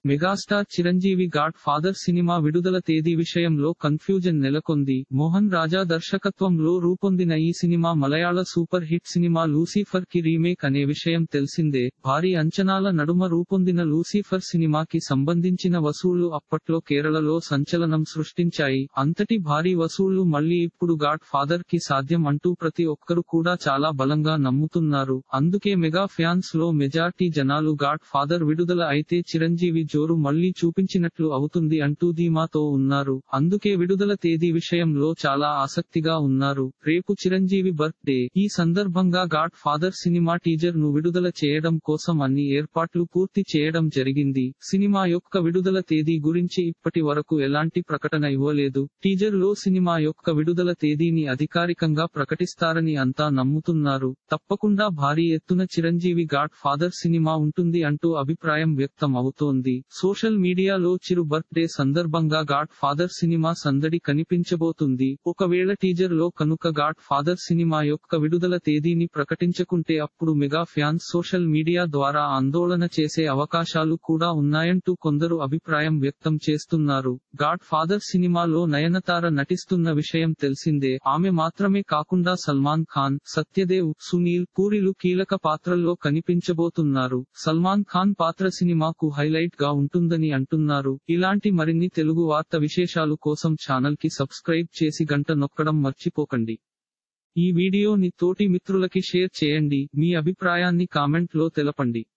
Megastar Chiranjeevi God Father cinema విడుదల తేదీ విషయంలో కన్ఫ్యూజన్ నెలకొంది. మోహన్ రాజా దర్శకత్వంలో రూపొందిన ఈ cinema Malayala super hit cinema Lucifer కి రీమేక్ అనే విషయం తెలిసిందే. భారీ అంచనాల నడుమ రూపొందిన లూసిఫర్ సినిమాకి సంబంధించిన వసూళ్లు అప్పట్లో కేరళలో సంచలనం సృష్టించాయి. అంతటి భారీ వసూళ్లు మళ్లీ ఇప్పుడు గాడ్ ఫాదర్ కి సాధ్యం అంటూ ప్రతి ఒక్కరు కూడా చాలా బలంగా నమ్ముతున్నారు. అందుకే మెగా ఫ్యాన్స్ లో మెజార్టీ జనాలు గాడ్ ఫాదర్ విడుదల అయితే చిరంజీవి జోరు మళ్లీ చూపించినట్లు అవుతుంది అంటూ ధీమాతో ఉన్నారు. అందుకే విడుదల తేదీ విషయంలో చాలా ఆసక్తిగా ఉన్నారు. రేపు చిరంజీవి బర్త్ డే. ఈ సందర్భంగా గాడ్ ఫాదర్ సినిమా టీజర్ ను విడుదల చేయడం కోసం అన్ని ఏర్పాట్లు పూర్తి చేయడం జరిగింది. సినిమా యొక్క విడుదల తేదీ గురించి ఇప్పటి వరకు ఎలాంటి ప్రకటన ఇవ్వలేదు. టీజర్ లో సినిమా యొక్క విడుదల తేదీని అధికారికంగా ప్రకటిస్తారని అంతా నమ్ముతున్నారు. తప్పకుండా భారీ ఎత్తున చిరంజీవి గాడ్ ఫాదర్ సినిమా ఉంటుంది అంటూ అభిప్రాయం వ్యక్తం అవుతోంది. సోషల్ మీడియాలో చిరు బర్త్ డే సందర్భంగా గాడ్ ఫాదర్ సినిమా సందడి కనిపించబోతుంది. ఒకవేళ టీజర్ లో కనుక గాడ్ ఫాదర్ సినిమా యొక్క విడుదల తేదీని ప్రకటించకుంటే అప్పుడు మెగా ఫ్యాన్స్ సోషల్ మీడియా ద్వారా ఆందోళన చేసే అవకాశాలు కూడా ఉన్నాయంటూ కొందరు అభిప్రాయం వ్యక్తం చేస్తున్నారు. గాడ్ ఫాదర్ సినిమాలో నయనతార నటిస్తున్న విషయం తెలిసిందే. ఆమె మాత్రమే కాకుండా సల్మాన్ ఖాన్, సత్యదేవ్, సునీల్ పూరిలు కీలక పాత్రల్లో కనిపించబోతున్నారు. సల్మాన్ ఖాన్ పాత్ర సినిమాకు హైలైట్ గా ఉంటుందని అంటున్నారు. ఇలాంటి మరిన్ని తెలుగు వార్త విశేషాలు కోసం ఛానల్ కి సబ్స్క్రైబ్ చేసి గంట నొక్కడం మర్చిపోకండి. ఈ వీడియోని తోటి మిత్రులకి షేర్ చేయండి. మీ అభిప్రాయాన్ని కామెంట్ లో తెలపండి.